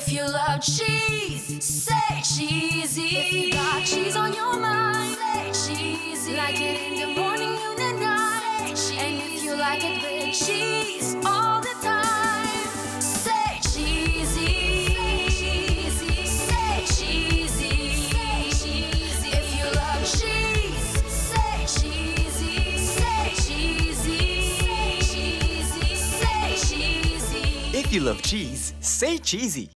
If you love cheese, say cheesy. If you got cheese on your mind, say cheesy. Like it in the morning, noon and night, say cheesy. And if you like it with cheese all the time, say cheesy. Say cheesy. Say cheesy. Say cheesy. If you love cheese, say cheesy. Say cheesy. Say cheesy. Say cheesy. If you love cheese, say cheesy.